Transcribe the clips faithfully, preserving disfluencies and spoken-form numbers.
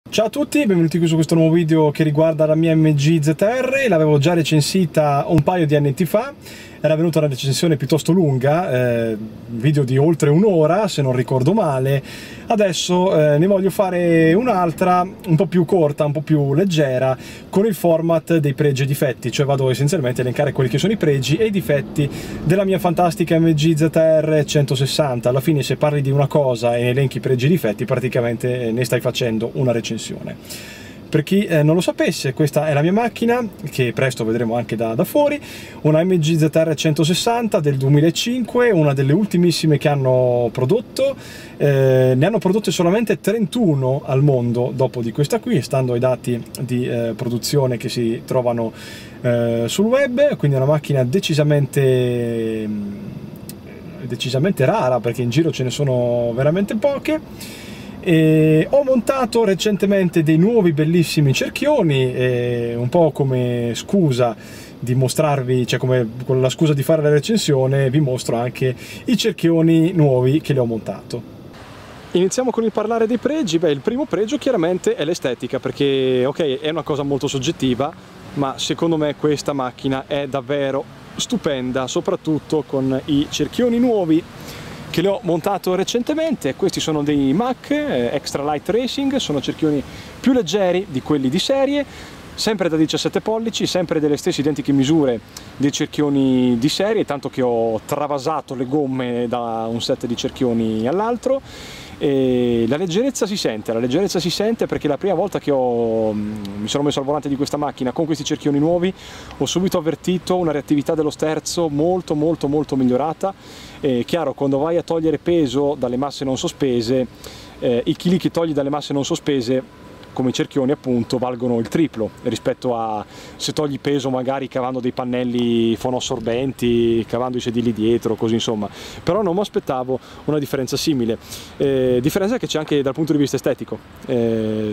Ciao a tutti, benvenuti qui su questo nuovo video che riguarda la mia M G Z R. L'avevo già recensita un paio di anni fa, era venuta una recensione piuttosto lunga, eh, video di oltre un'ora se non ricordo male. Adesso eh, ne voglio fare un'altra un po' più corta, un po' più leggera, con il format dei pregi e difetti, cioè vado essenzialmente a elencare quelli che sono i pregi e i difetti della mia fantastica M G Z R centosessanta. Alla fine, se parli di una cosa e elenchi pregi e difetti, praticamente ne stai facendo una recensione. Per chi eh, non lo sapesse, questa è la mia macchina, che presto vedremo anche da, da fuori, una M G Z R centosessanta del duemilacinque, una delle ultimissime che hanno prodotto. Eh, ne hanno prodotte solamente trentuno al mondo dopo di questa qui, stando ai dati di eh, produzione che si trovano eh, sul web, quindi è una macchina decisamente, decisamente rara, perché in giro ce ne sono veramente poche. E ho montato recentemente dei nuovi bellissimi cerchioni, e un po' come scusa di mostrarvi, cioè come con la scusa di fare la recensione, vi mostro anche i cerchioni nuovi che le ho montato. Iniziamo con il parlare dei pregi. Beh, il primo pregio chiaramente è l'estetica, perché ok, è una cosa molto soggettiva, ma secondo me questa macchina è davvero stupenda, soprattutto con i cerchioni nuovi che le ho montato recentemente. Questi sono dei Mach eh, Extra Light Racing, sono cerchioni più leggeri di quelli di serie, sempre da diciassette pollici, sempre delle stesse identiche misure dei cerchioni di serie, tanto che ho travasato le gomme da un set di cerchioni all'altro. E la leggerezza si sente, la leggerezza si sente perché la prima volta che ho, mi sono messo al volante di questa macchina con questi cerchioni nuovi ho subito avvertito una reattività dello sterzo molto molto molto migliorata. È chiaro, quando vai a togliere peso dalle masse non sospese, eh, i chili che togli dalle masse non sospese, come i cerchioni appunto, valgono il triplo rispetto a se togli peso magari cavando dei pannelli fonoassorbenti, cavando i sedili dietro, così insomma. Però non mi aspettavo una differenza simile, eh, differenza che c'è anche dal punto di vista estetico. Eh,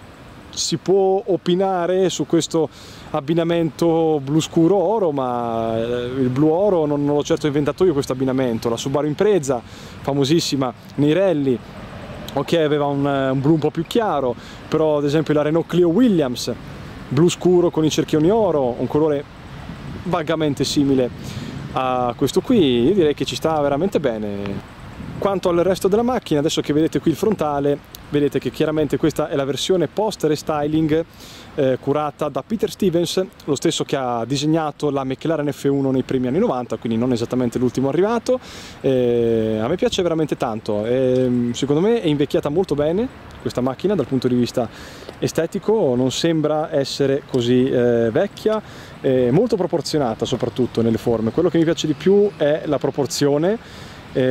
si può opinare su questo abbinamento blu scuro oro, ma il blu oro non, non l'ho certo inventato io questo abbinamento. La Subaru Impreza, famosissima nei rally, ok, aveva un, un blu un po' più chiaro, però ad esempio la Renault Clio Williams, blu scuro con i cerchioni oro, un colore vagamente simile a questo qui, io direi che ci sta veramente bene. Quanto al resto della macchina, adesso che vedete qui il frontale, vedete che chiaramente questa è la versione post restyling eh, curata da Peter Stevens, lo stesso che ha disegnato la McLaren F uno nei primi anni novanta, quindi non esattamente l'ultimo arrivato. Eh, a me piace veramente tanto, eh, secondo me è invecchiata molto bene questa macchina dal punto di vista estetico, non sembra essere così eh, vecchia, è molto proporzionata soprattutto nelle forme. Quello che mi piace di più è la proporzione.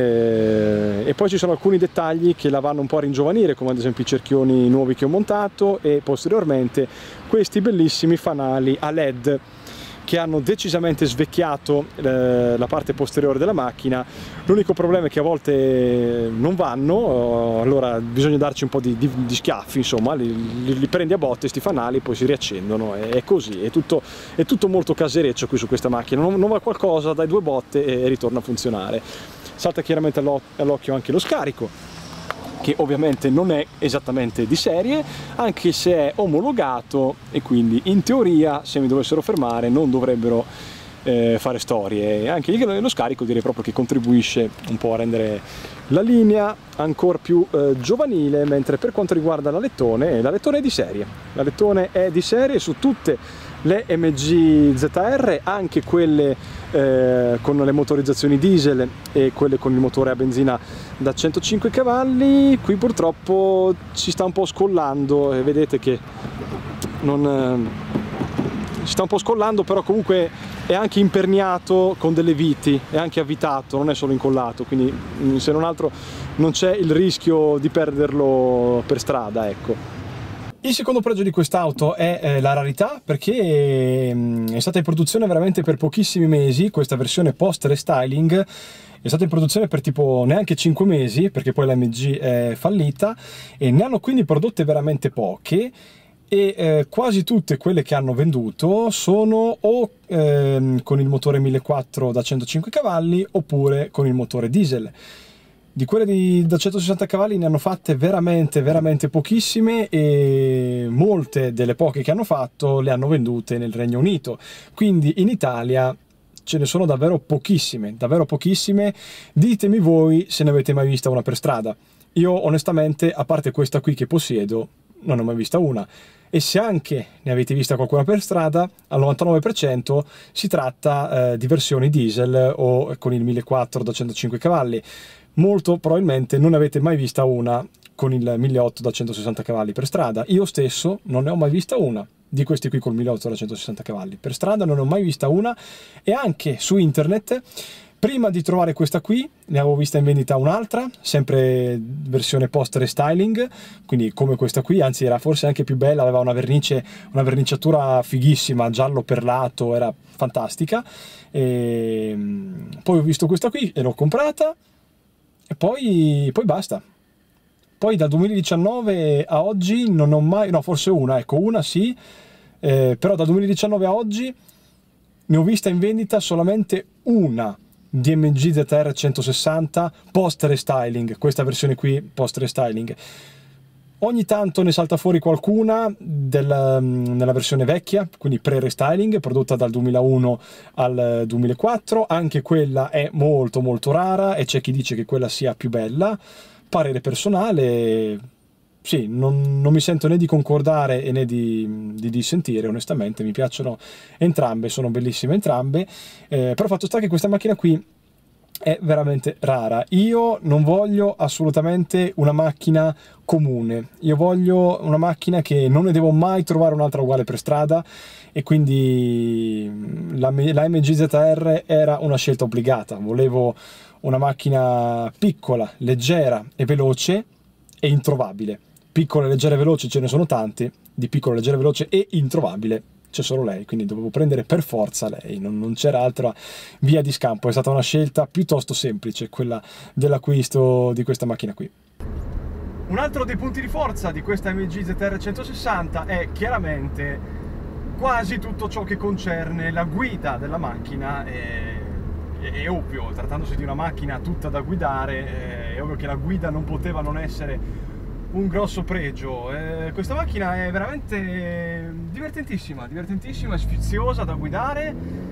Eh, e poi ci sono alcuni dettagli che la vanno un po' a ringiovanire, come ad esempio i cerchioni nuovi che ho montato e posteriormente questi bellissimi fanali a L E D che hanno decisamente svecchiato eh, la parte posteriore della macchina. L'unico problema è che a volte non vanno, allora bisogna darci un po' di, di, di schiaffi, insomma, li, li, li prendi a botte sti fanali, poi si riaccendono, è, è così, è tutto, è tutto molto casereccio qui su questa macchina, non, non va qualcosa, dai due botte e ritorna a funzionare. Salta chiaramente all'occhio anche lo scarico, che ovviamente non è esattamente di serie, anche se è omologato e quindi in teoria se mi dovessero fermare non dovrebbero eh, fare storie. Anche lo scarico direi proprio che contribuisce un po' a rendere la linea ancora più eh, giovanile, mentre per quanto riguarda la lettone, la lettone è di serie, la lettone è di serie su tutte le M G Z R, anche quelle eh, con le motorizzazioni diesel e quelle con il motore a benzina da centocinque cavalli. Qui purtroppo ci sta un po' scollando e vedete che non eh, ci sta un po' scollando, però comunque è anche imperniato con delle viti, è anche avvitato, non è solo incollato, quindi se non altro non c'è il rischio di perderlo per strada, ecco. Il secondo pregio di quest'auto è eh, la rarità, perché mh, è stata in produzione veramente per pochissimi mesi. Questa versione post restyling è stata in produzione per tipo neanche cinque mesi, perché poi la M G è fallita e ne hanno quindi prodotte veramente poche, e eh, quasi tutte quelle che hanno venduto sono o eh, con il motore millequattrocento da centocinque cavalli oppure con il motore diesel. Di quelle di, da centosessanta cavalli ne hanno fatte veramente, veramente pochissime, e molte delle poche che hanno fatto le hanno vendute nel Regno Unito. Quindi in Italia ce ne sono davvero pochissime, davvero pochissime. Ditemi voi se ne avete mai vista una per strada. Io onestamente, a parte questa qui che possiedo, non ne ho mai vista una. E se anche ne avete vista qualcuna per strada, al novantanove per cento si tratta eh, di versioni diesel o con il millequattrocento da centocinque cavalli. Molto probabilmente non avete mai vista una con il milleottocento da centosessanta cavalli per strada. Io stesso non ne ho mai vista una di questi qui col milleottocento da centosessanta cavalli per strada, non ne ho mai vista una. E anche su internet, prima di trovare questa qui, ne avevo vista in vendita un'altra, sempre versione post restyling, quindi come questa qui, anzi era forse anche più bella, aveva una vernice, una verniciatura fighissima, giallo perlato, era fantastica. E poi ho visto questa qui e l'ho comprata, e poi, poi basta. Poi dal duemiladiciannove a oggi non ho mai, no forse una, ecco una sì, eh, però dal duemiladiciannove a oggi ne ho vista in vendita solamente una D M G Z R centosessanta post restyling, questa versione qui post restyling. Ogni tanto ne salta fuori qualcuna del, nella versione vecchia, quindi pre-restyling, prodotta dal duemilauno al duemilaquattro, anche quella è molto molto rara e c'è chi dice che quella sia più bella. Parere personale, sì, non, non mi sento né di concordare né di, di dissentire, onestamente mi piacciono entrambe, sono bellissime entrambe, eh, però fatto sta che questa macchina qui è veramente rara. Io non voglio assolutamente una macchina comune, io voglio una macchina che non ne devo mai trovare un'altra uguale per strada, e quindi la, la M G Z R era una scelta obbligata. Volevo una macchina piccola, leggera e veloce e introvabile. Piccola, leggera e veloce ce ne sono tante, di piccola, leggera, veloce e introvabile c'è solo lei, quindi dovevo prendere per forza lei, non, non c'era altra via di scampo. È stata una scelta piuttosto semplice quella dell'acquisto di questa macchina qui. Un altro dei punti di forza di questa M G Z R centosessanta è chiaramente quasi tutto ciò che concerne la guida della macchina. E è ovvio, trattandosi di una macchina tutta da guidare, è ovvio che la guida non poteva non essere un grosso pregio. Eh, questa macchina è veramente divertentissima, divertentissima e sfiziosa da guidare,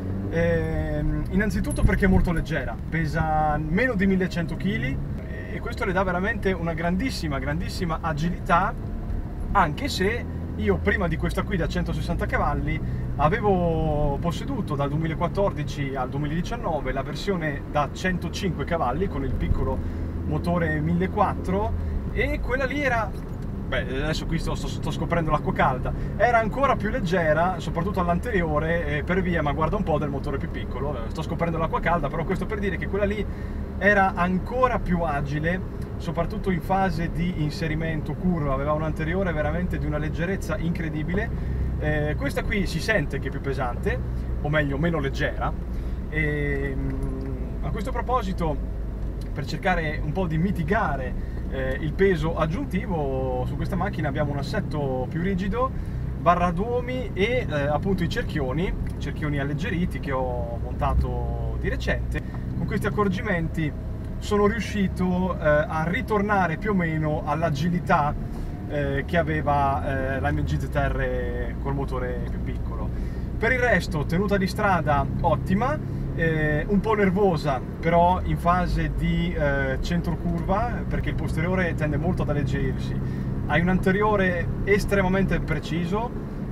eh, innanzitutto perché è molto leggera, pesa meno di millecento chili e questo le dà veramente una grandissima, grandissima agilità, anche se io prima di questa qui da centosessanta cavalli avevo posseduto dal duemilaquattordici al duemiladiciannove la versione da centocinque cavalli con il piccolo motore millequattrocento, e quella lì era, beh adesso qui sto, sto, sto scoprendo l'acqua calda, era ancora più leggera, soprattutto all'anteriore, eh, per via, ma guarda un po', del motore più piccolo. Sto scoprendo l'acqua calda, però questo per dire che quella lì era ancora più agile, soprattutto in fase di inserimento curva, aveva un anteriore veramente di una leggerezza incredibile. Eh, questa qui si sente che è più pesante, o meglio meno leggera, e a questo proposito, per cercare un po' di mitigare eh, il peso aggiuntivo, su questa macchina abbiamo un assetto più rigido, barra duomi e eh, appunto i cerchioni, cerchioni alleggeriti che ho montato di recente. Con questi accorgimenti sono riuscito eh, a ritornare più o meno all'agilità eh, che aveva eh, la M G Z R col motore più piccolo. Per il resto, tenuta di strada ottima, eh, un po' nervosa però in fase di eh, centrocurva, perché il posteriore tende molto ad alleggerirsi. Hai un anteriore estremamente preciso,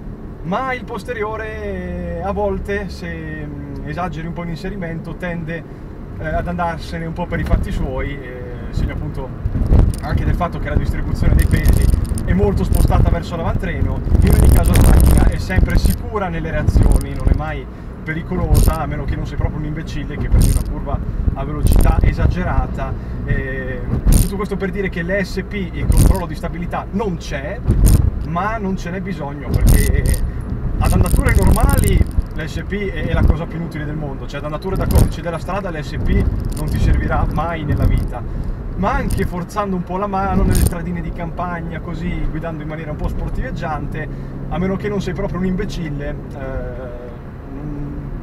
ma il posteriore a volte, se esageri un po' in inserimento, tende eh, ad andarsene un po' per i fatti suoi, eh, segno appunto anche del fatto che la distribuzione dei pesi è molto spostata verso l'avantreno. In ogni caso la macchina è sempre sicura nelle reazioni, non è mai pericolosa, a meno che non sei proprio un imbecille che prendi una curva a velocità esagerata. Eh, tutto questo per dire che l'E S P, il controllo di stabilità, non c'è, ma non ce n'è bisogno, perché ad andature normali l'E S P è la cosa più inutile del mondo, cioè ad andature da codice della strada l'E S P non ti servirà mai nella vita, ma anche forzando un po' la mano nelle stradine di campagna, così guidando in maniera un po' sportiveggiante, a meno che non sei proprio un imbecille, eh,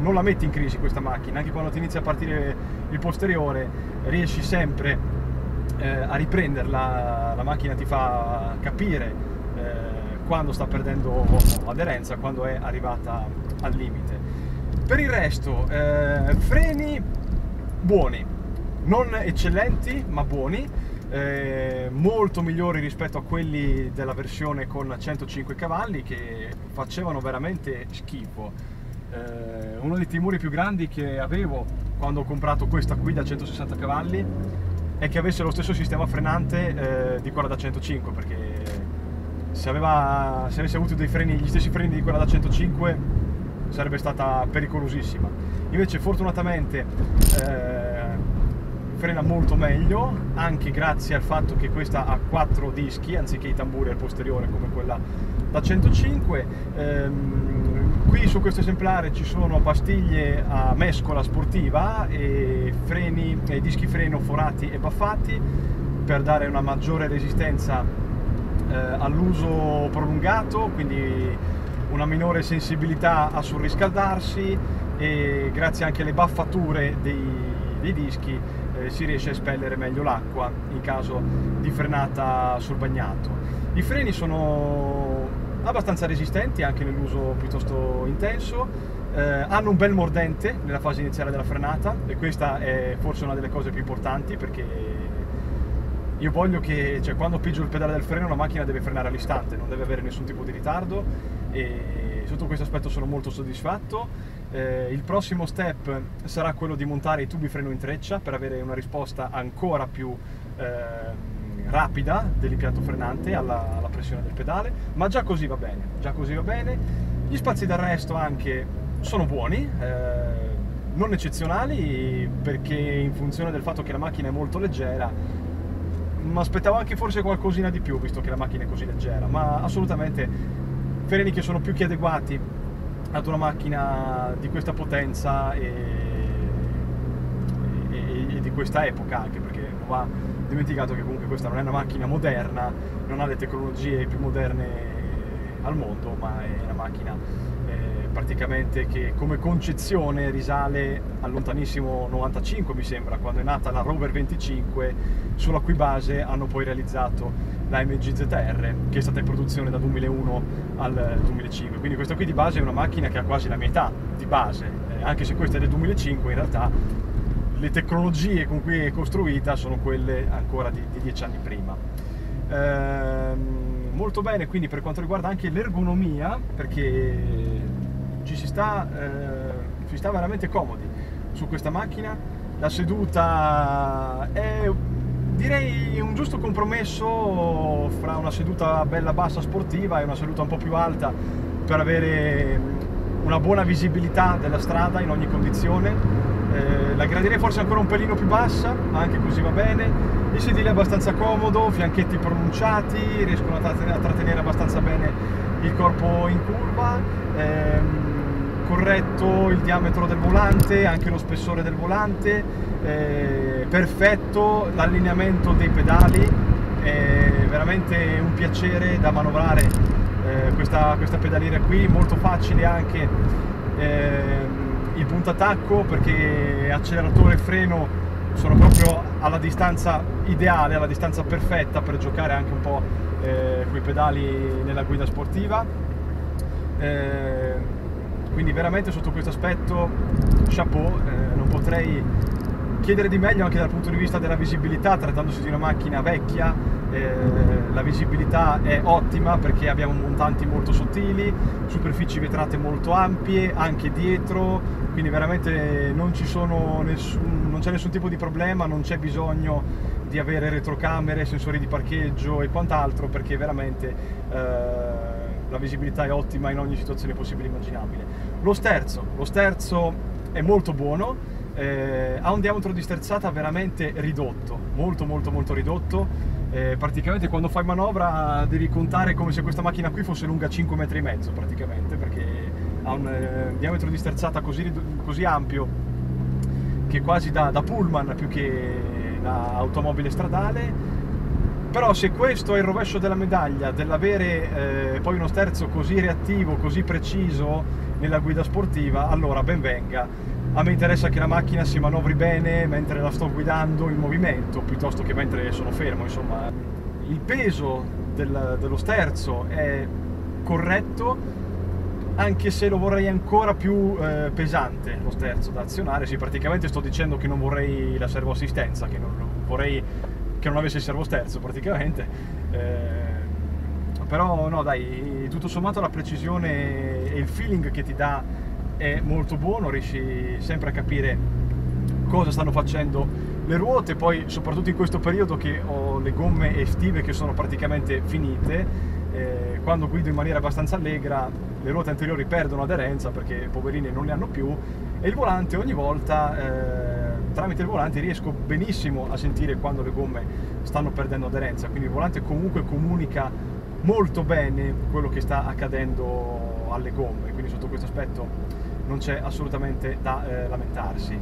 non la metti in crisi questa macchina, anche quando ti inizia a partire il posteriore riesci sempre eh, a riprenderla, la macchina ti fa capire eh, quando sta perdendo aderenza, quando è arrivata al limite. Per il resto, eh, freni buoni, non eccellenti ma buoni, eh, molto migliori rispetto a quelli della versione con centocinque cavalli che facevano veramente schifo. Eh, uno dei timori più grandi che avevo quando ho comprato questa qui da centosessanta cavalli è che avesse lo stesso sistema frenante eh, di quella da centocinque, perché se, aveva, se avesse avuto dei freni, gli stessi freni di quella da centocinque sarebbe stata pericolosissima. Invece fortunatamente eh, frena molto meglio, anche grazie al fatto che questa ha quattro dischi anziché i tamburi al posteriore come quella da centocinque. Ehm, qui su questo esemplare ci sono pastiglie a mescola sportiva e freni, e dischi freno forati e baffati per dare una maggiore resistenza eh, all'uso prolungato, quindi una minore sensibilità a surriscaldarsi, e grazie anche alle baffature dei, dei dischi eh, si riesce a espellere meglio l'acqua in caso di frenata sul bagnato. I freni sono abbastanza resistenti anche nell'uso piuttosto intenso, eh, hanno un bel mordente nella fase iniziale della frenata, e questa è forse una delle cose più importanti, perché io voglio che, cioè, quando appigio il pedale del freno la macchina deve frenare all'istante, non deve avere nessun tipo di ritardo, e sotto questo aspetto sono molto soddisfatto. Eh, il prossimo step sarà quello di montare i tubi freno in treccia per avere una risposta ancora più eh, rapida dell'impianto frenante alla, alla pressione del pedale, ma già così va bene, già così va bene. Gli spazi d'arresto anche sono buoni, eh, non eccezionali, perché in funzione del fatto che la macchina è molto leggera mi aspettavo anche forse qualcosina di più, visto che la macchina è così leggera, ma assolutamente freni che sono più che adeguati ad una macchina di questa potenza e, e, e di questa epoca, anche perché non va dimenticato che comunque questa non è una macchina moderna, non ha le tecnologie più moderne al mondo, ma è una macchina eh, praticamente che come concezione risale al lontanissimo novantacinque, mi sembra, quando è nata la Rover venticinque, sulla cui base hanno poi realizzato la M G Z R, che è stata in produzione dal duemilauno al duemilacinque. Quindi questa qui di base è una macchina che ha quasi la mia età di base, eh, anche se questa è del duemilacinque, in realtà le tecnologie con cui è costruita sono quelle ancora di, di dieci anni prima. Ehm, molto bene quindi per quanto riguarda anche l'ergonomia, perché ci si sta, eh, si sta veramente comodi su questa macchina. La seduta è, direi, un giusto compromesso fra una seduta bella bassa sportiva e una seduta un po' più alta per avere una buona visibilità della strada in ogni condizione. Eh, la gradirei forse ancora un pelino più bassa, ma anche così va bene. Il sedile è abbastanza comodo, fianchetti pronunciati, riescono a trattenere abbastanza bene il corpo in curva, ehm, corretto il diametro del volante, anche lo spessore del volante, eh, perfetto l'allineamento dei pedali, è veramente un piacere da manovrare eh, questa, questa pedaliera qui, molto facile anche eh, il puntatacco, perché acceleratore e freno sono proprio alla distanza ideale, alla distanza perfetta per giocare anche un po' eh, con i pedali nella guida sportiva. Eh, quindi veramente sotto questo aspetto chapeau, eh, non potrei chiedere di meglio anche dal punto di vista della visibilità. Trattandosi di una macchina vecchia, eh, la visibilità è ottima perché abbiamo montanti molto sottili, superfici vetrate molto ampie anche dietro, quindi veramente non ci sono nessun, non c'è nessun tipo di problema, non c'è bisogno di avere retrocamere, sensori di parcheggio e quant'altro, perché veramente eh, la visibilità è ottima in ogni situazione possibile e immaginabile. Lo sterzo, lo sterzo è molto buono, eh, ha un diametro di sterzata veramente ridotto, molto molto molto ridotto, eh, praticamente quando fai manovra devi contare come se questa macchina qui fosse lunga cinque metri e mezzo praticamente, perché ha un eh, diametro di sterzata così, così ampio che quasi da, da pullman più che da automobile stradale. Però se questo è il rovescio della medaglia dell'avere eh, poi uno sterzo così reattivo, così preciso nella guida sportiva, allora ben venga. A me interessa che la macchina si manovri bene mentre la sto guidando in movimento, piuttosto che mentre sono fermo, insomma. Il peso del, dello sterzo è corretto, anche se lo vorrei ancora più eh, pesante, lo sterzo da azionare. Sì, praticamente sto dicendo che non vorrei la servoassistenza, che non, non vorrei che non avesse il servosterzo praticamente, eh, però no dai, tutto sommato la precisione e il feeling che ti dà è molto buono, riesci sempre a capire cosa stanno facendo le ruote. Poi soprattutto in questo periodo che ho le gomme estive che sono praticamente finite, eh, quando guido in maniera abbastanza allegra le ruote anteriori perdono aderenza perché poverine non ne hanno più, e il volante ogni volta eh, tramite il volante riesco benissimo a sentire quando le gomme stanno perdendo aderenza, quindi il volante comunque comunica molto bene quello che sta accadendo alle gomme, quindi sotto questo aspetto non c'è assolutamente da eh, lamentarsi.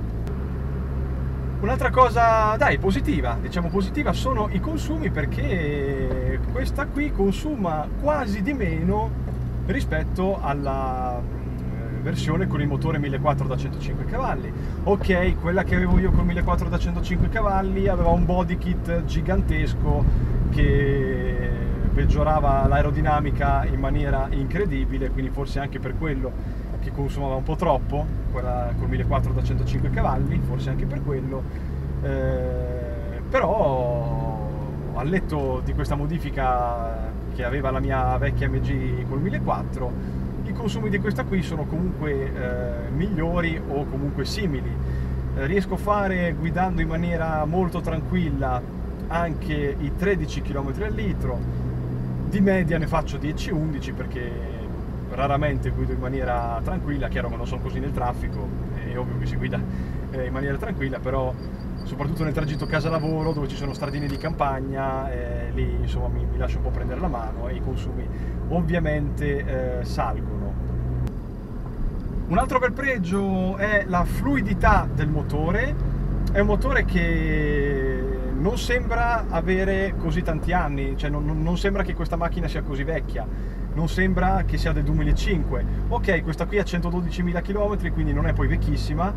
Un'altra cosa, dai, positiva, diciamo positiva, sono i consumi, perché questa qui consuma quasi di meno rispetto alla versione con il motore millequattrocento da centocinque cavalli. Ok, quella che avevo io con millequattrocento da centocinque cavalli aveva un body kit gigantesco che peggiorava l'aerodinamica in maniera incredibile, quindi forse anche per quello che consumava un po' troppo, quella con millequattrocento da centocinque cavalli, forse anche per quello, eh, però al netto di questa modifica che aveva la mia vecchia M G con millequattrocento, i consumi di questa qui sono comunque eh, migliori o comunque simili. Eh, riesco a fare, guidando in maniera molto tranquilla, anche i tredici chilometri al litro, di media ne faccio dieci undici perché raramente guido in maniera tranquilla. Chiaro che non sono così nel traffico, è ovvio che si guida eh, in maniera tranquilla, però soprattutto nel tragitto casa-lavoro, dove ci sono stradine di campagna, eh, lì insomma mi, mi lascio un po' prendere la mano e i consumi ovviamente eh, salgono. Un altro bel pregio è la fluidità del motore. È un motore che non sembra avere così tanti anni, cioè non, non sembra che questa macchina sia così vecchia, non sembra che sia del duemilacinque. Ok, questa qui ha centododicimila chilometri, quindi non è poi vecchissima,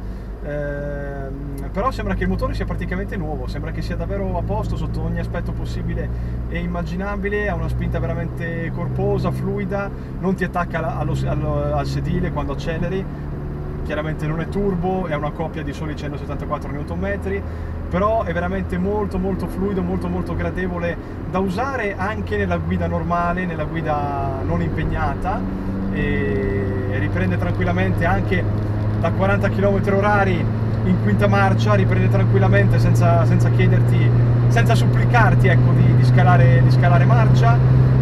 ehm, però sembra che il motore sia praticamente nuovo, sembra che sia davvero a posto sotto ogni aspetto possibile e immaginabile. Ha una spinta veramente corposa, fluida, non ti attacca allo, allo, al sedile quando acceleri. Chiaramente non è turbo, è una coppia di soli centosettantaquattro newton metri, però è veramente molto molto fluido, molto molto gradevole da usare anche nella guida normale, nella guida non impegnata, e riprende tranquillamente anche da quaranta chilometri orari in quinta marcia, riprende tranquillamente senza, senza chiederti, senza supplicarti, ecco, di, di, scalare, di scalare marcia,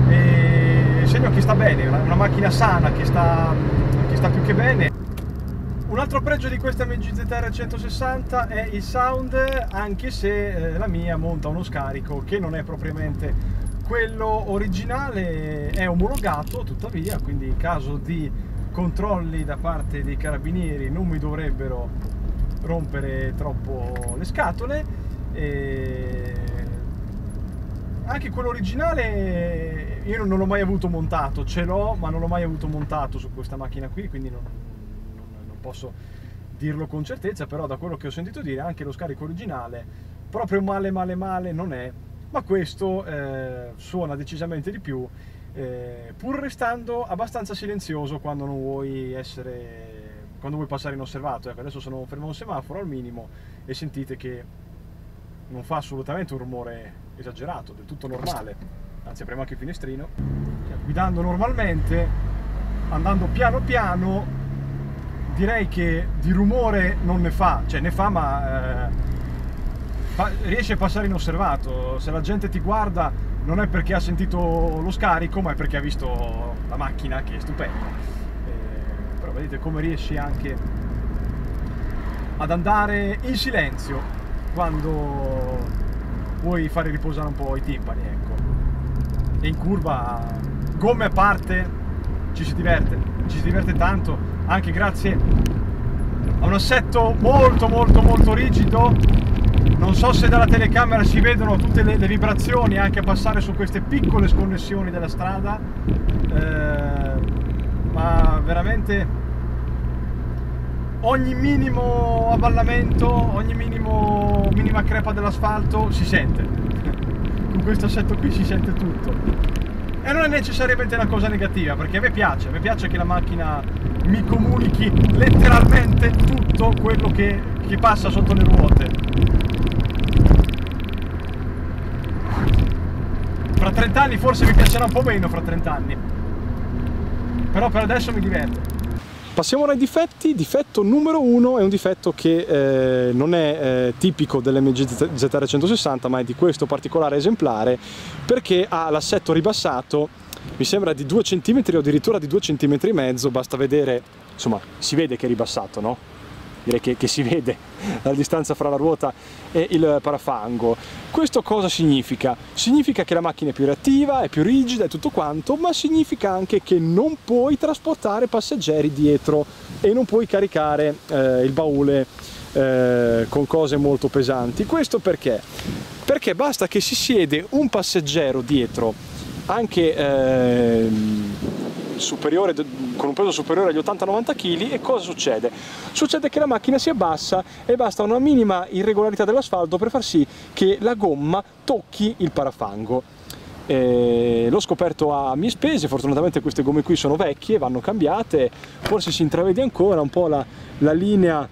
e segno che sta bene, una, una macchina sana che sta, che sta più che bene. Un altro pregio di questa M G Z R centosessanta è il sound, anche se eh, la mia monta uno scarico che non è propriamente quello originale, è omologato tuttavia, quindi in caso di controlli da parte dei carabinieri non mi dovrebbero rompere troppo le scatole. E anche quello originale io non l'ho mai avuto montato, ce l'ho ma non l'ho mai avuto montato su questa macchina qui, quindi non posso dirlo con certezza, però da quello che ho sentito dire anche lo scarico originale proprio male male male non è, ma questo eh, suona decisamente di più, eh, pur restando abbastanza silenzioso quando non vuoi essere, quando vuoi passare inosservato. Ecco, adesso sono fermo a un semaforo al minimo e sentite che non fa assolutamente un rumore esagerato, del tutto normale, anzi apriamo anche il finestrino. Cioè, guidando normalmente, andando piano piano, direi che di rumore non ne fa, cioè ne fa ma eh, fa, riesce a passare inosservato. Se la gente ti guarda non è perché ha sentito lo scarico, ma è perché ha visto la macchina, che è stupenda. Eh, però vedete come riesci anche ad andare in silenzio quando vuoi fare riposare un po' i timpani, ecco. E in curva, gomme a parte, ci si diverte, ci si diverte tanto, anche grazie a un assetto molto molto molto rigido Non so se dalla telecamera si vedono tutte le, le vibrazioni anche a passare su queste piccole sconnessioni della strada, eh, ma veramente ogni minimo avvallamento, ogni minimo, minima crepa dell'asfalto si sente. Con questo assetto qui si sente tutto. E non è necessariamente una cosa negativa, perché a me piace, a me piace che la macchina mi comunichi letteralmente tutto quello che, che passa sotto le ruote. Fra trenta anni forse mi piacerà un po' meno, fra trenta anni. Però per adesso mi diverte. Passiamo ora ai difetti. Difetto numero uno è un difetto che eh, non è eh, tipico dell'M G Z R centosessanta, ma è di questo particolare esemplare, perché ha l'assetto ribassato, mi sembra di due centimetri o addirittura di due centimetri e mezzo. Basta vedere, insomma, si vede che è ribassato, no? Direi che, che si vede la distanza fra la ruota e il parafango. Questo cosa significa? Significa che la macchina è più reattiva, è più rigida e tutto quanto, ma significa anche che non puoi trasportare passeggeri dietro e non puoi caricare eh, il baule eh, con cose molto pesanti. Questo perché? Perché basta che si siede un passeggero dietro, anche eh, superiore, con un peso superiore agli ottanta novanta chili, e cosa succede? Succede che la macchina si abbassa e basta una minima irregolarità dell'asfalto per far sì che la gomma tocchi il parafango. Eh, l'ho scoperto a mie spese. Fortunatamente queste gomme qui sono vecchie, vanno cambiate, forse si intravede ancora un po' la, la linea,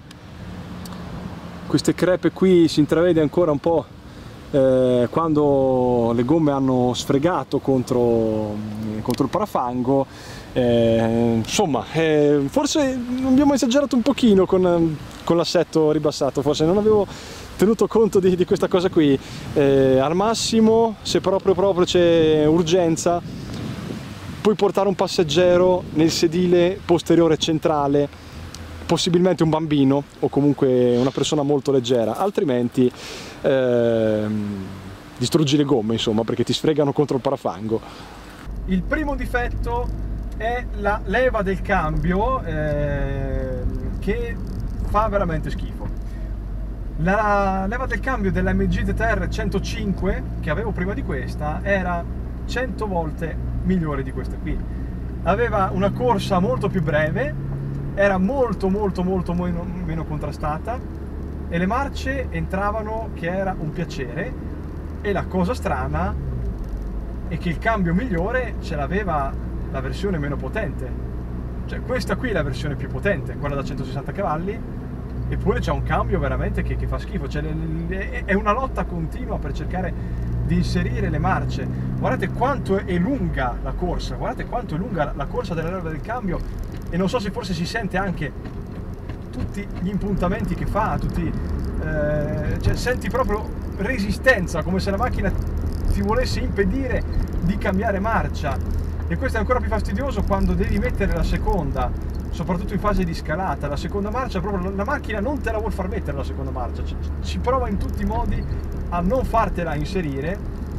queste crepe qui si intravede ancora un po' Eh, quando le gomme hanno sfregato contro, contro il parafango. Eh, insomma, eh, forse abbiamo esagerato un pochino con, con l'assetto ribassato, forse non avevo tenuto conto di, di questa cosa qui. Eh, al massimo, se proprio proprio c'è urgenza, puoi portare un passeggero nel sedile posteriore centrale, possibilmente un bambino o comunque una persona molto leggera, altrimenti ehm, distruggi le gomme, insomma, perché ti sfregano contro il parafango. Il primo difetto è la leva del cambio, eh, che fa veramente schifo. La leva del cambio dell'M G Z R centocinque che avevo prima di questa era cento volte migliore di questa qui. Aveva una corsa molto più breve, era molto molto molto meno, meno contrastata, e le marce entravano che era un piacere. E la cosa strana è che il cambio migliore ce l'aveva la versione meno potente, cioè questa qui è la versione più potente, quella da centosessanta cavalli, eppure c'è un cambio veramente che, che fa schifo. Cioè, le, le, è una lotta continua per cercare di inserire le marce. Guardate quanto è lunga la corsa, guardate quanto è lunga la corsa della leva del cambio. E non so se forse si sente anche tutti gli impuntamenti che fa, tutti, eh, cioè senti proprio resistenza, come se la macchina ti volesse impedire di cambiare marcia. E questo è ancora più fastidioso quando devi mettere la seconda, soprattutto in fase di scalata. La seconda marcia, proprio la macchina non te la vuol far mettere la seconda marcia, ci, ci prova in tutti i modi a non fartela inserire.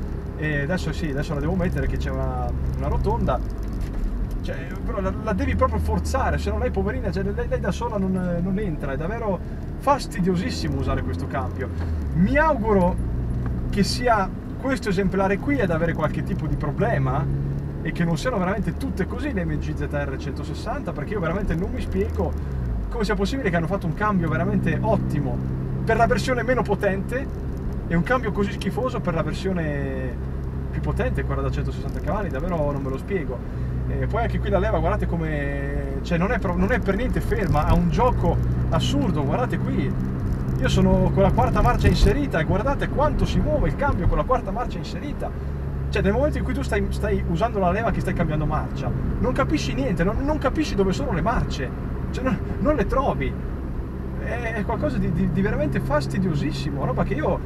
E adesso sì, adesso la devo mettere che c'è una, una rotonda. Cioè, però la, la devi proprio forzare, se no lei poverina, cioè, lei, lei da sola non, non entra. È davvero fastidiosissimo usare questo cambio. Mi auguro che sia questo esemplare qui ad avere qualche tipo di problema e che non siano veramente tutte così le M G Z R centosessanta, perché io veramente non mi spiego come sia possibile che hanno fatto un cambio veramente ottimo per la versione meno potente e un cambio così schifoso per la versione più potente, quella da centosessanta cavalli. Davvero non me lo spiego. E poi anche qui la leva, guardate come, cioè non è, non è per niente ferma, ha un gioco assurdo. Guardate qui, io sono con la quarta marcia inserita e guardate quanto si muove il cambio con la quarta marcia inserita. Cioè nel momento in cui tu stai, stai usando la leva che stai cambiando marcia, non capisci niente, non, non capisci dove sono le marce, cioè non, non le trovi. È, è qualcosa di, di, di veramente fastidiosissimo, roba che io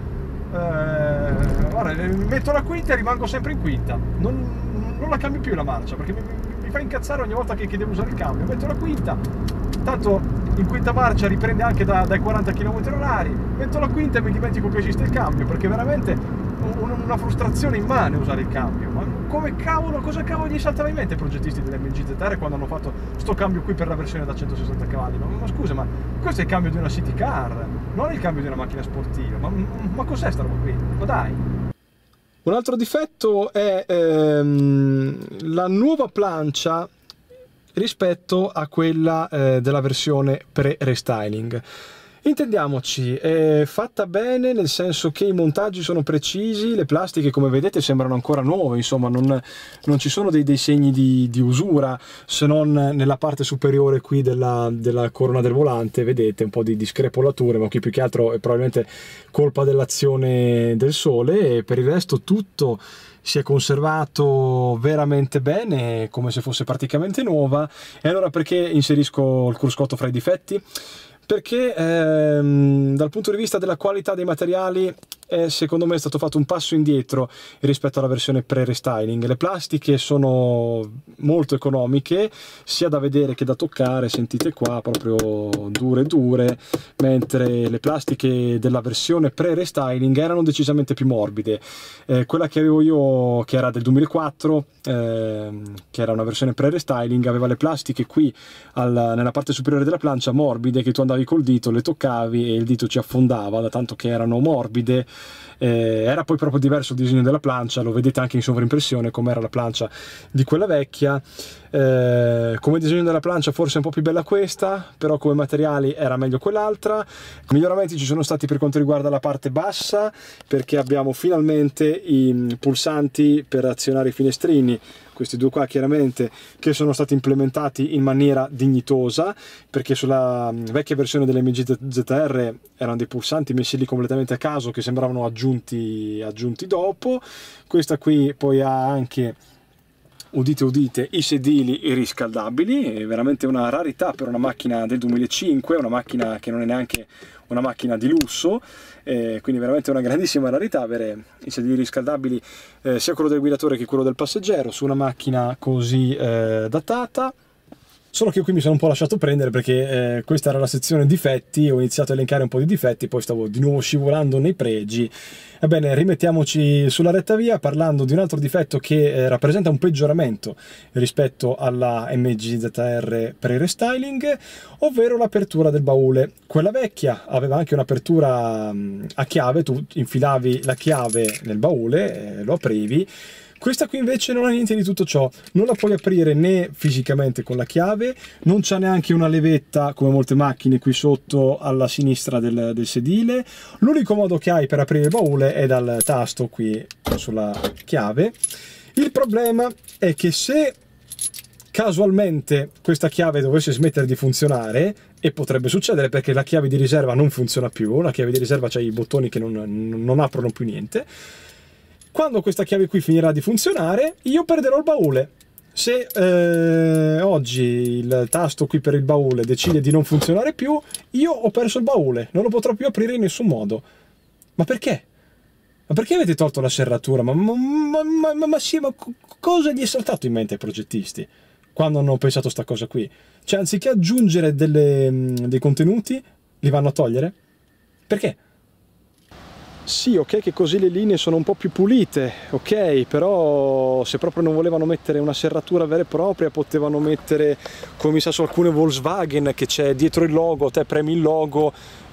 eh, guarda, metto la quinta e rimango sempre in quinta, non, non la cambio più la marcia, perché mi, mi fa incazzare ogni volta che, che devo usare il cambio. Metto la quinta, tanto in quinta marcia riprende anche da, dai quaranta chilometri orari, metto la quinta e mi dimentico che esiste il cambio, perché veramente una frustrazione immane usare il cambio, ma come cavolo, cosa cavolo gli saltava in mente ai progettisti dell'M G Z R quando hanno fatto sto cambio qui per la versione da centosessanta cavalli? Ma, ma scusa, ma questo è il cambio di una city car, non il cambio di una macchina sportiva, ma, ma cos'è sta roba qui? Ma dai! Un altro difetto è ehm, la nuova plancia rispetto a quella eh, della versione pre-restyling. Intendiamoci, è fatta bene nel senso che i montaggi sono precisi, le plastiche come vedete sembrano ancora nuove, insomma non, non ci sono dei, dei segni di, di usura, se non nella parte superiore qui della, della corona del volante, vedete un po' di, di screpolature, ma qui più che altro è probabilmente colpa dell'azione del sole, e per il resto tutto si è conservato veramente bene, come se fosse praticamente nuova. E allora perché inserisco il cruscotto fra i difetti? Perché ehm, dal punto di vista della qualità dei materiali eh, secondo me è stato fatto un passo indietro rispetto alla versione pre-restyling. Le plastiche sono molto economiche sia da vedere che da toccare, sentite qua, proprio dure dure, mentre le plastiche della versione pre-restyling erano decisamente più morbide. Eh, quella che avevo io, che era del duemilaquattro, eh, che era una versione pre-restyling, aveva le plastiche qui al, nella parte superiore della plancia morbide, che tu andavi col dito, le toccavi e il dito ci affondava da tanto che erano morbide. Eh, era poi proprio diverso il disegno della plancia, lo vedete anche in sovraimpressione come era la plancia di quella vecchia. Eh, come disegno della plancia forse è un po' più bella questa, però come materiali era meglio quell'altra. Miglioramenti ci sono stati per quanto riguarda la parte bassa, perché abbiamo finalmente i pulsanti per azionare i finestrini, questi due qua chiaramente, che sono stati implementati in maniera dignitosa, perché sulla vecchia versione dell'M G Z R erano dei pulsanti messi lì completamente a caso che sembravano aggiunti, aggiunti dopo. Questa qui poi ha anche, udite udite, i sedili riscaldabili, è veramente una rarità per una macchina del duemilacinque, una macchina che non è neanche una macchina di lusso, eh, quindi veramente una grandissima rarità avere i sedili riscaldabili, eh, sia quello del guidatore che quello del passeggero, su una macchina così eh, datata. Solo che io qui mi sono un po' lasciato prendere perché eh, questa era la sezione difetti, ho iniziato a elencare un po' di difetti, poi stavo di nuovo scivolando nei pregi. Ebbene, rimettiamoci sulla retta via parlando di un altro difetto che eh, rappresenta un peggioramento rispetto alla M G Z R pre-restyling, ovvero l'apertura del baule. Quella vecchia aveva anche un'apertura a chiave, tu infilavi la chiave nel baule, eh, lo aprivi. Questa qui invece non ha niente di tutto ciò, non la puoi aprire né fisicamente con la chiave, non c'è neanche una levetta come molte macchine qui sotto alla sinistra del, del sedile. L'unico modo che hai per aprire il baule è dal tasto qui sulla chiave. Il problema è che se casualmente questa chiave dovesse smettere di funzionare, e potrebbe succedere perché la chiave di riserva non funziona più, la chiave di riserva c'ha i bottoni che non, non aprono più niente. Quando questa chiave qui finirà di funzionare, io perderò il baule. Se eh, oggi il tasto qui per il baule decide di non funzionare più, io ho perso il baule, non lo potrò più aprire in nessun modo. Ma perché? Ma perché avete tolto la serratura? Ma, ma, ma, ma, ma sì, ma cosa gli è saltato in mente ai progettisti quando hanno pensato sta cosa qui? Cioè, anziché aggiungere delle, dei contenuti, li vanno a togliere? Perché? Sì, ok che così le linee sono un po' più pulite, ok, però se proprio non volevano mettere una serratura vera e propria potevano mettere, come mi sa su alcune Volkswagen, che c'è dietro il logo, te premi il logo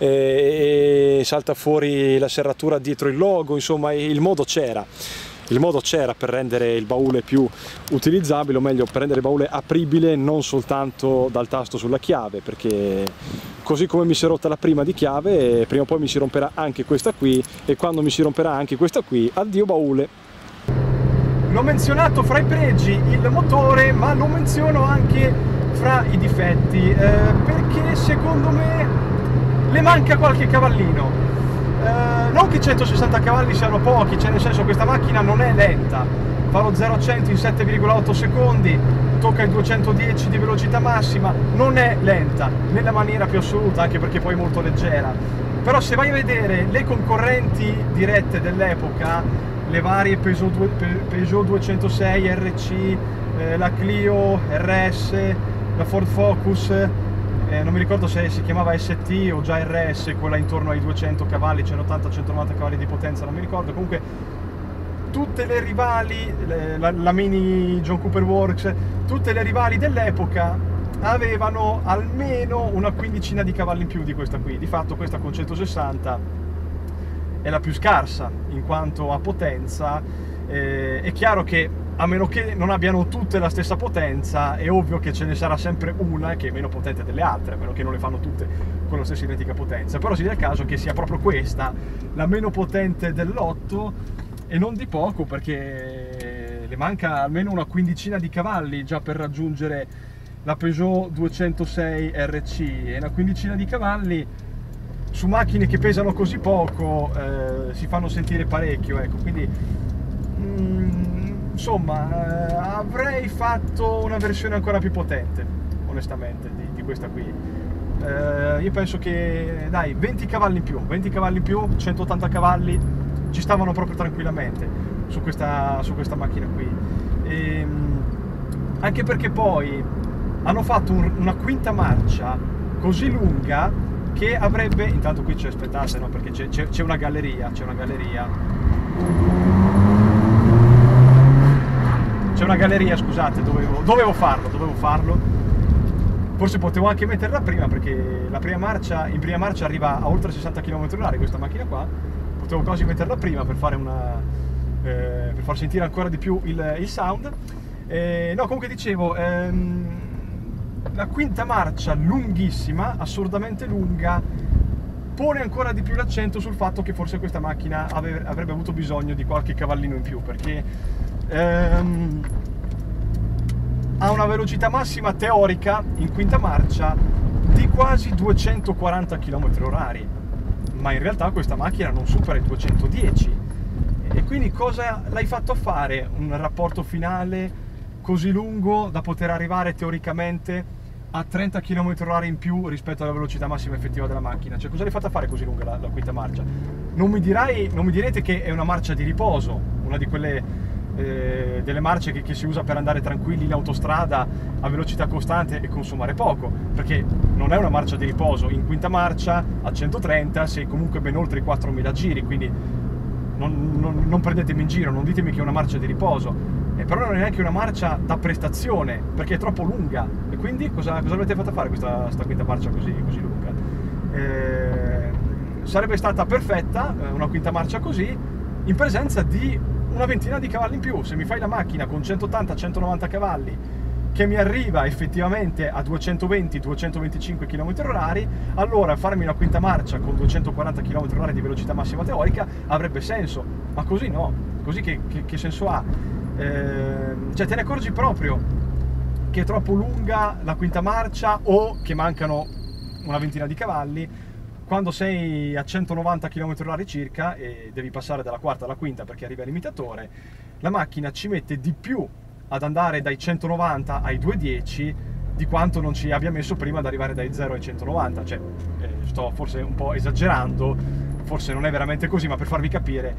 e, e salta fuori la serratura dietro il logo, insomma il modo c'era. Il modo c'era per rendere il baule più utilizzabile, o meglio per rendere il baule apribile non soltanto dal tasto sulla chiave, perché così come mi si è rotta la prima di chiave, prima o poi mi si romperà anche questa qui, e quando mi si romperà anche questa qui, addio baule. L'ho menzionato fra i pregi il motore, ma lo menziono anche fra i difetti, eh, perché secondo me le manca qualche cavallino. Uh, non che centosessanta cavalli siano pochi, cioè nel senso questa macchina non è lenta, fa lo zero a cento in sette virgola otto secondi, tocca i duecentodieci di velocità massima, non è lenta nella maniera più assoluta, anche perché poi è molto leggera. Però se vai a vedere le concorrenti dirette dell'epoca, le varie Peugeot, Peugeot duecentosei R C, eh, la Clio R S, la Ford Focus, Eh, non mi ricordo se si chiamava S T o già R S, quella intorno ai duecento cavalli, centottanta centonovanta cavalli di potenza, non mi ricordo. Comunque tutte le rivali, le, la, la Mini John Cooper Works, tutte le rivali dell'epoca avevano almeno una quindicina di cavalli in più di questa qui. Di fatto questa con centosessanta è la più scarsa in quanto a potenza. Eh, è chiaro che a meno che non abbiano tutte la stessa potenza, è ovvio che ce ne sarà sempre una che è meno potente delle altre, a meno che non le fanno tutte con la stessa identica potenza. Però si dà il caso che sia proprio questa la meno potente del lotto, e non di poco, perché le manca almeno una quindicina di cavalli già per raggiungere la Peugeot duecentosei R C, e una quindicina di cavalli su macchine che pesano così poco eh, si fanno sentire parecchio, ecco. Quindi mm, insomma eh, avrei fatto una versione ancora più potente, onestamente, di, di questa qui. Eh, io penso che dai, venti cavalli in più, venti cavalli in più, centottanta cavalli ci stavano proprio tranquillamente su questa, su questa macchina qui. E, anche perché poi hanno fatto un, una quinta marcia così lunga che avrebbe, intanto qui c'è, aspettate, no, perché c'è una galleria, c'è una galleria, c'è una galleria, scusate, dovevo, dovevo farlo, dovevo farlo, forse potevo anche metterla prima, perché la prima marcia, in prima marcia arriva a oltre sessanta chilometri orari questa macchina qua, potevo quasi metterla prima per fare una, eh, per far sentire ancora di più il, il sound. Eh, no, comunque dicevo, ehm, la quinta marcia lunghissima, assurdamente lunga, pone ancora di più l'accento sul fatto che forse questa macchina ave, avrebbe avuto bisogno di qualche cavallino in più, perché ehm, ha una velocità massima teorica in quinta marcia di quasi duecentoquaranta chilometri orari, ma in realtà questa macchina non supera i duecentodieci. E quindi cosa l'hai fatto fare un rapporto finale così lungo da poter arrivare teoricamente a trenta chilometri orari in più rispetto alla velocità massima effettiva della macchina? Cioè, cosa l'hai fatta fare così lunga la, la quinta marcia? Non mi dirai, non mi direte che è una marcia di riposo, una di quelle eh, delle marce che, che si usa per andare tranquilli in autostrada a velocità costante e consumare poco, perché non è una marcia di riposo. In quinta marcia a centotrenta sei comunque ben oltre i quattromila giri, quindi non, non, non prendetemi in giro, non ditemi che è una marcia di riposo. E però non è neanche una marcia da prestazione, perché è troppo lunga. E quindi cosa, cosa avete fatto fare questa, questa quinta marcia così, così lunga? Eh, sarebbe stata perfetta una quinta marcia così in presenza di una ventina di cavalli in più. Se mi fai la macchina con centottanta centonovanta cavalli che mi arriva effettivamente a duecentoventi duecentoventicinque chilometri orari, allora farmi una quinta marcia con duecentoquaranta chilometri orari di velocità massima teorica avrebbe senso. Ma così no, così che, che, che senso ha? Eh, cioè te ne accorgi proprio che è troppo lunga la quinta marcia, o che mancano una ventina di cavalli quando sei a centonovanta chilometri orari circa e devi passare dalla quarta alla quinta perché arriva il limitatore. La macchina ci mette di più ad andare dai centonovanta ai duecentodieci di quanto non ci abbia messo prima ad arrivare dai zero ai centonovanta. Cioè, eh, sto forse un po' esagerando, forse non è veramente così, ma per farvi capire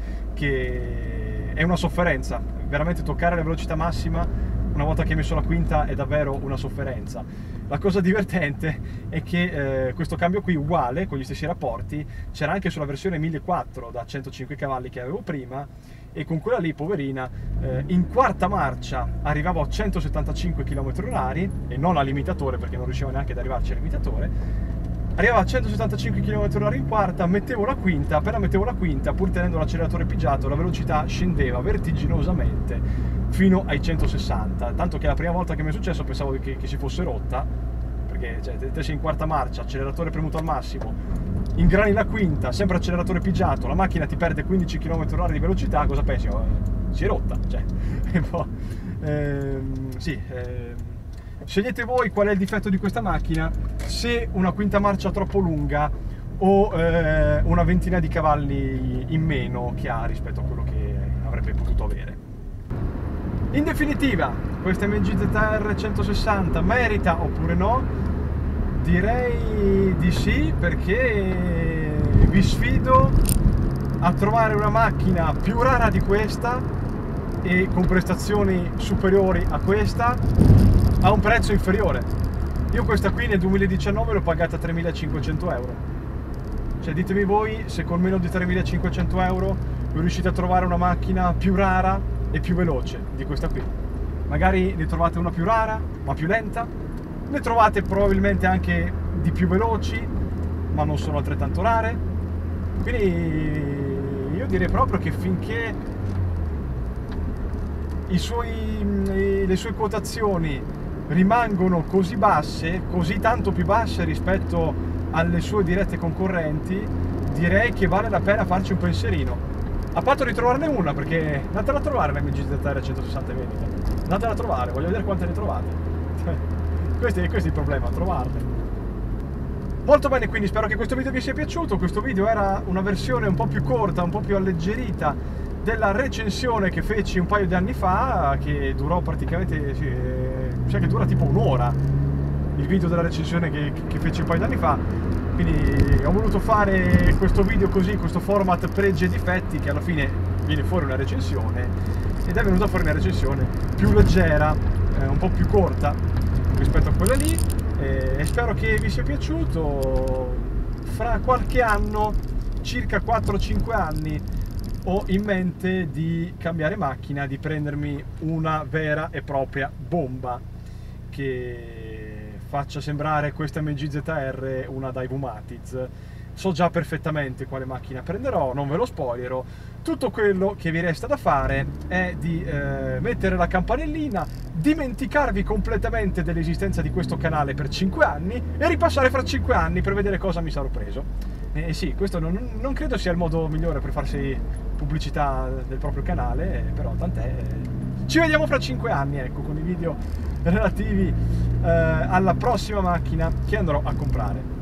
che è una sofferenza. Veramente toccare la velocità massima una volta che hai messo la quinta è davvero una sofferenza. La cosa divertente è che eh, questo cambio qui, uguale, con gli stessi rapporti, c'era anche sulla versione millequattrocento da centocinque cavalli che avevo prima, e con quella lì, poverina, eh, in quarta marcia arrivavo a centosettantacinque chilometri orari, e non al limitatore, perché non riuscivo neanche ad arrivarci al limitatore. Arrivava a centosettantacinque chilometri orari in quarta, mettevo la quinta, appena mettevo la quinta, pur tenendo l'acceleratore pigiato, la velocità scendeva vertiginosamente fino ai centosessanta, tanto che la prima volta che mi è successo pensavo che, che si fosse rotta, perché cioè, te, te sei in quarta marcia, acceleratore premuto al massimo, ingrani la quinta, sempre acceleratore pigiato, la macchina ti perde quindici chilometri orari di velocità, cosa pensi? Oh, si è rotta, cioè, e poi, ehm, sì, ehm, scegliete voi qual è il difetto di questa macchina, se una quinta marcia troppo lunga o eh, una ventina di cavalli in meno che ha rispetto a quello che avrebbe potuto avere. In definitiva, questa M G Z R centosessanta merita oppure no? Direi di sì, perché vi sfido a trovare una macchina più rara di questa e con prestazioni superiori a questa a un prezzo inferiore. Io questa qui nel duemiladiciannove l'ho pagata tremilacinquecento euro. Cioè ditemi voi se con meno di tremilacinquecento euro riuscite a trovare una macchina più rara e più veloce di questa qui. Magari ne trovate una più rara ma più lenta, ne trovate probabilmente anche di più veloci ma non sono altrettanto rare. Quindi io direi proprio che finché i suoi, le sue quotazioni rimangono così basse, così tanto più basse rispetto alle sue dirette concorrenti, direi che vale la pena farci un pensierino. A patto di trovarne una, perché andatela a trovare l'M G Z R centosessanta in vendita. Andatela a trovare, voglio vedere quante ne trovate. questo, è, questo è il problema, trovarle. Molto bene, quindi spero che questo video vi sia piaciuto. Questo video era una versione un po' più corta, un po' più alleggerita della recensione che feci un paio di anni fa, che durò praticamente, sì, cioè che dura tipo un'ora, il video della recensione che, che feci un paio di anni fa. Quindi ho voluto fare questo video così, questo format pregi e difetti, che alla fine viene fuori una recensione, ed è venuta fuori una recensione più leggera, eh, un po' più corta rispetto a quella lì, eh, e spero che vi sia piaciuto. Fra qualche anno, circa quattro cinque anni, ho in mente di cambiare macchina, di prendermi una vera e propria bomba che faccia sembrare questa M G Z R una Daewoo Matiz. So già perfettamente quale macchina prenderò, non ve lo spoilerò. Tutto quello che vi resta da fare è di eh, mettere la campanellina, dimenticarvi completamente dell'esistenza di questo canale per cinque anni e ripassare fra cinque anni per vedere cosa mi sarò preso. E eh sì, questo non, non credo sia il modo migliore per farsi pubblicità del proprio canale, però tant'è. Ci vediamo fra cinque anni, ecco, con i video relativi eh, alla prossima macchina che andrò a comprare.